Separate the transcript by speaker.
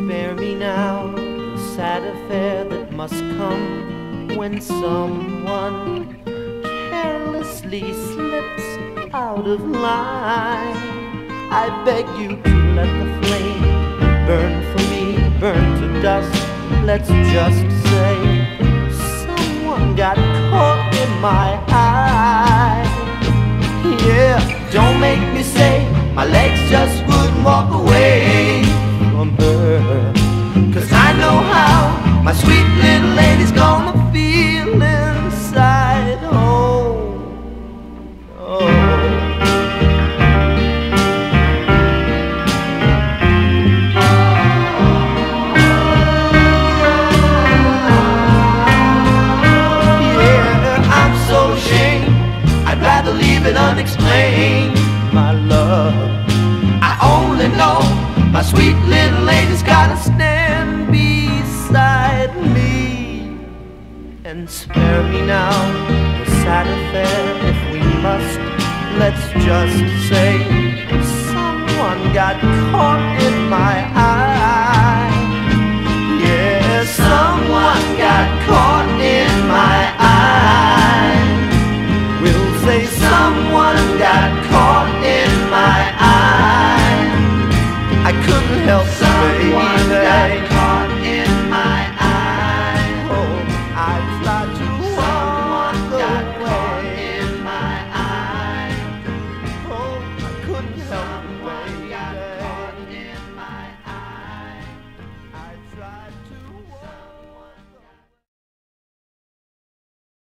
Speaker 1: Spare me now the sad affair that must come when someone carelessly slips out of line. I beg you to let the flame burn for me, burn to dust. Let's just say someone got caught in my eye. Yeah, don't make me say my legs just wouldn't walk away from her, 'cause I know how my sweet little lady's gonna feel inside. Oh, oh. Yeah, I'm so ashamed, I'd rather leave it unexplained. My love, I only know my sweet little lady's gotta stand beside me. And spare me now the sad affair if we must. Let's just say someone got caught in my eye. Yeah, someone got caught